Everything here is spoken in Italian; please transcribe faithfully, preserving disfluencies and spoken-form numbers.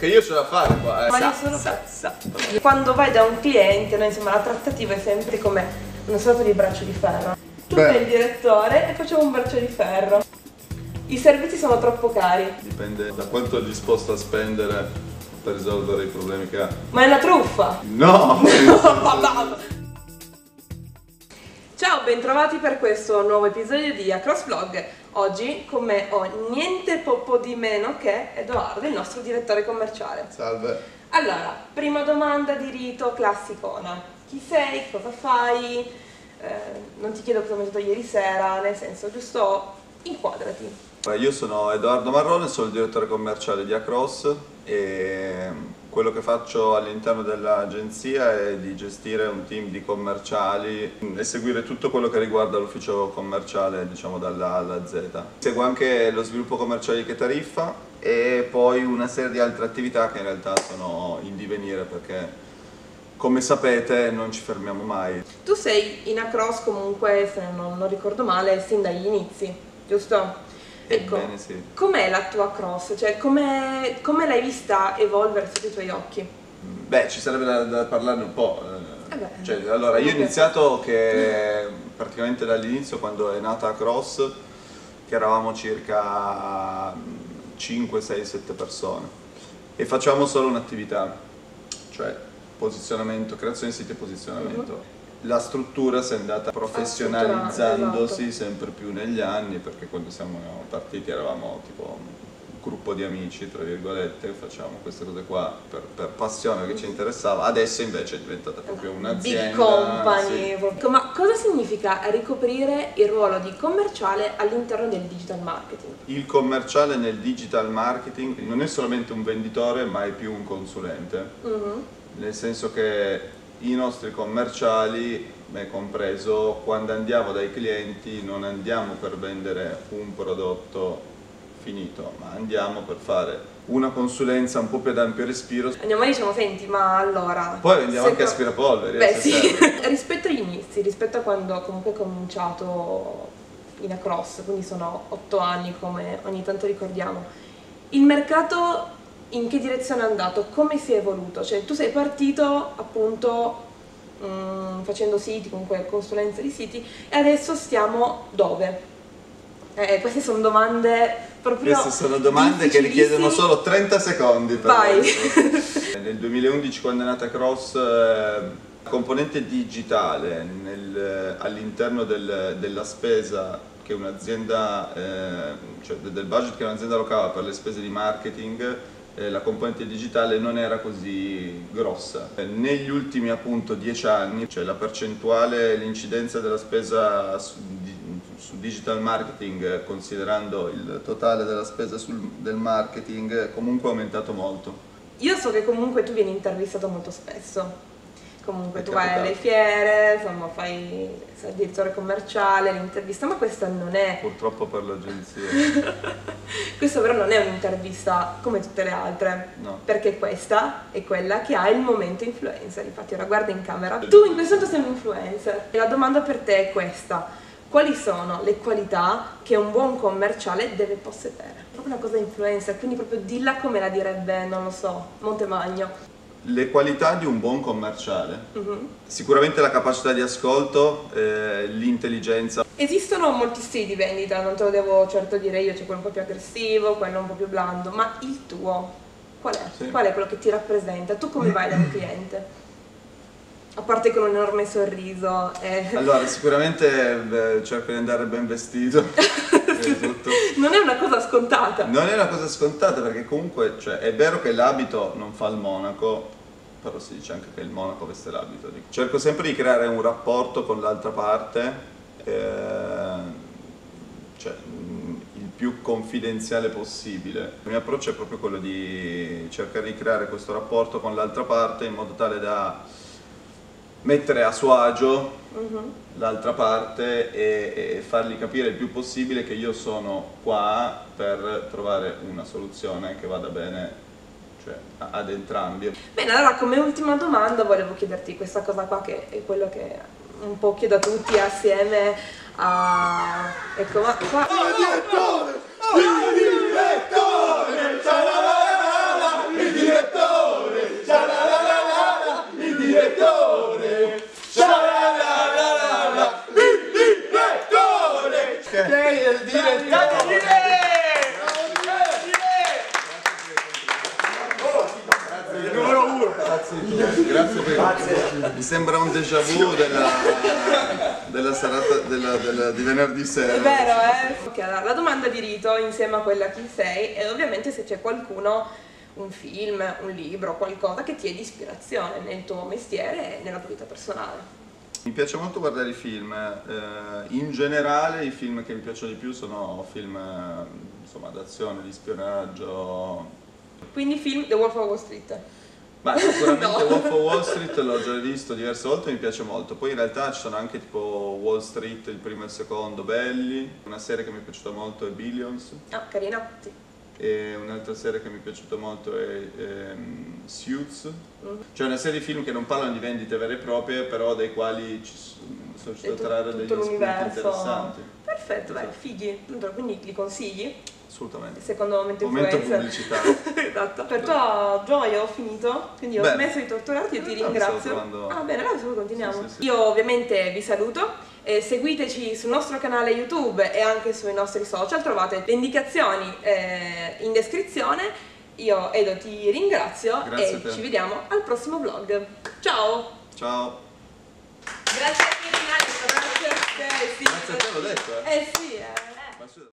Che io ce la fare qua, eh. Ma sa, io sono sa, sa. Quando vai da un cliente, no, insomma, la trattativa è sempre come una sorta di braccio di ferro. Tu Beh. sei il direttore e facciamo un braccio di ferro. I servizi sono troppo cari. Dipende da quanto è disposto a spendere per risolvere i problemi che ha. Ma è una truffa! No! Ciao, bentrovati per questo nuovo episodio di Across Vlog. Oggi con me ho niente poco di meno che Edoardo, il nostro direttore commerciale. Salve. Allora, prima domanda di rito classicona. Chi sei? Cosa fai? Eh, non ti chiedo cosa hai mangiato ieri sera, nel senso, giusto inquadrati. Io sono Edoardo Marrone, sono il direttore commerciale di Across e quello che faccio all'interno dell'agenzia è di gestire un team di commerciali e seguire tutto quello che riguarda l'ufficio commerciale, diciamo dalla A alla Z. Seguo anche lo sviluppo commerciale di Che Tariffa e poi una serie di altre attività che in realtà sono in divenire perché, come sapete, non ci fermiamo mai. Tu sei in Across comunque, se non, non ricordo male, sin dagli inizi, giusto? Ecco, Ebbene sì. Com'è la tua Cross? Cioè, come, come l'hai vista evolvere sotto i tuoi occhi? Beh, ci sarebbe da, da parlarne un po'. Eh beh, cioè, allora, io ho iniziato che praticamente dall'inizio, quando è nata Across, che eravamo circa cinque, sei, sette persone e facciamo solo un'attività, cioè posizionamento, creazione di siti e posizionamento. Uh-huh. La struttura si è andata professionalizzandosi esatto. sempre più negli anni, perché quando siamo partiti eravamo tipo un gruppo di amici, tra virgolette, facciamo queste cose qua per, per passione che ci interessava. Adesso invece è diventata proprio un'azienda. Big company. Sì. Ma cosa significa ricoprire il ruolo di commerciale all'interno del digital marketing? Il commerciale nel digital marketing non è solamente un venditore, ma è più un consulente. Uh-huh. Nel senso che i nostri commerciali, me compreso, quando andiamo dai clienti non andiamo per vendere un prodotto finito, ma andiamo per fare una consulenza un po' più ad ampio respiro. Andiamo e diciamo, senti, ma allora... Poi andiamo anche a aspirapolveri. Beh sì, rispetto agli inizi, rispetto a quando comunque ho cominciato in Across, quindi sono otto anni come ogni tanto ricordiamo, il mercato... in che direzione è andato? Come si è evoluto? Cioè tu sei partito appunto mh, facendo siti, comunque consulenza di siti e adesso stiamo dove? Eh, queste sono domande proprio Queste sono domande che richiedono solo trenta secondi per Vai! Nel duemilaundici, quando è nata Cross, la componente digitale all'interno del, della spesa che un'azienda, eh, cioè del budget che un'azienda allocava per le spese di marketing, la componente digitale non era così grossa. Negli ultimi appunto dieci anni, cioè la percentuale, l'incidenza della spesa su, su digital marketing, considerando il totale della spesa sul, del marketing, comunque è aumentato molto. Io so che comunque tu vieni intervistato molto spesso. Comunque tu vai alle fiere, insomma fai il direttore commerciale, l'intervista, ma questa non è... Purtroppo per l'agenzia. Questa però non è un'intervista come tutte le altre, no. Perché questa è quella che ha il momento influencer. Infatti ora guarda in camera, tu in questo momento sei un influencer. E la domanda per te è questa: quali sono le qualità che un buon commerciale deve possedere? Proprio una cosa influencer, quindi proprio dilla come la direbbe, non lo so, Montemagno. Le qualità di un buon commerciale, uh-huh. Sicuramente la capacità di ascolto, eh, l'intelligenza. Esistono molti stili di vendita, non te lo devo certo dire io, c'è quello un po' più aggressivo, quello un po' più blando, ma il tuo qual è? Sì. Qual è quello che ti rappresenta? Tu come vai da un cliente? A parte con un enorme sorriso. Eh. Allora, sicuramente beh, cerco di andare ben vestito. Tutto. Non è una cosa scontata. Non è una cosa scontata perché comunque, cioè, è vero che l'abito non fa il monaco, però si dice anche che il monaco veste l'abito. Cerco sempre di creare un rapporto con l'altra parte, eh, cioè il più confidenziale possibile. Il mio approccio è proprio quello di cercare di creare questo rapporto con l'altra parte in modo tale da mettere a suo agio uh-huh. l'altra parte e, e fargli capire il più possibile che io sono qua per trovare una soluzione che vada bene, cioè, ad entrambi. Bene, allora come ultima domanda volevo chiederti questa cosa qua, che è quello che un po' chiedo a tutti assieme a... ecco, ma qua... Il direttore! Il direttore! Il direttore! Grazie, grazie per grazie. Mi sembra un déjà vu della, della serata della, della, di venerdì sera. È vero, eh? Okay, allora, la domanda di rito insieme a quella chi sei è ovviamente se c'è qualcuno, un film, un libro, qualcosa che ti è di ispirazione nel tuo mestiere e nella tua vita personale. Mi piace molto guardare i film, eh, in generale i film che mi piacciono di più sono film insomma d'azione, di spionaggio. Quindi film The Wolf of Wall Street? Ma sicuramente No. Wolf of Wall Street l'ho già visto diverse volte e mi piace molto, poi in realtà ci sono anche tipo Wall Street, il primo e il secondo, belli, una serie che mi è piaciuta molto è Billions. Ah, carina, sì. E un'altra serie che mi è piaciuta molto è ehm, Suits, Mm. cioè una serie di film che non parlano di vendite vere e proprie, però dai quali ci sono riuscito a trarre degli tutto spunti l'universo. interessanti. Perfetto, beh, Esatto. fighi. Quindi li consigli? Assolutamente. Secondo momento Momento influencer. pubblicitario. Esatto. Per tua gioia ho finito, quindi ho Bene. smesso di torturarti e ti In realtà mi stavo ringrazio. trovando- Ah bene, allora poi continuiamo. Sì, sì, sì. Io ovviamente vi saluto, eh, seguiteci sul nostro canale YouTube e anche sui nostri social, trovate le indicazioni eh, in descrizione. Io Edo ti ringrazio Grazie e a te. ci vediamo al prossimo vlog. Ciao! Ciao. Grazie a te, grazie a te, sì. Grazie a te, l'ho detto, eh. Eh sì, eh. Ma su-